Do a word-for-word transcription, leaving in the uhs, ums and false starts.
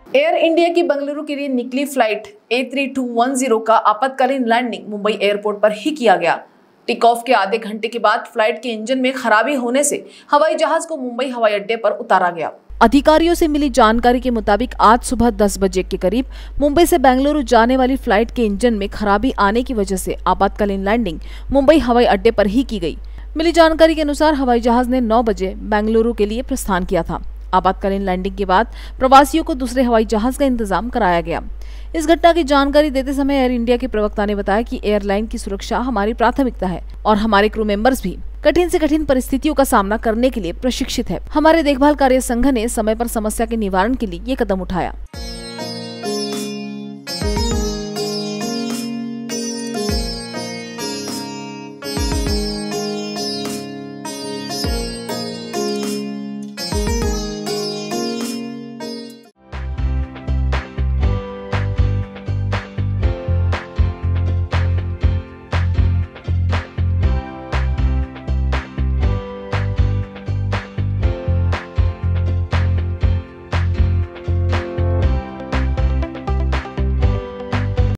Air India की बेंगलुरु के लिए निकली flight A three two one zero का आपातकालीन लैंडिंग मुंबई एयरपोर्ट पर ही किया गया। टेक ऑफ के आधे घंटे के बाद फ्लाइट के इंजन में खराबी होने से हवाई जहाज को मुंबई हवाई अड्डे पर उतारा गया। अधिकारियों से मिली जानकारी के मुताबिक आज सुबह दस बजे के करीब मुंबई से बेंगलुरु जाने वाली फ्लाइट के इंजन में खराबी आने की वजह से आपातकालीन लैंडिंग मुंबई हवाई अड्डे पर ही की गई। मिली जानकारी के अनुसार हवाई जहाज ने नौ बजे बेंगलुरु के लिए प्रस्थान किया था। आपातकालीन लैंडिंग के बाद प्रवासियों को दूसरे हवाई जहाज का इंतजाम कराया गया। इस घटना की जानकारी देते समय एयर इंडिया के प्रवक्ता ने बताया कि एयरलाइन की सुरक्षा हमारी प्राथमिकता है और हमारे क्रू मेंबर्स भी कठिन से कठिन परिस्थितियों का सामना करने के लिए प्रशिक्षित है। हमारे देखभाल कार्य संघ ने समय पर समस्या के निवारण के लिए ये कदम उठाया।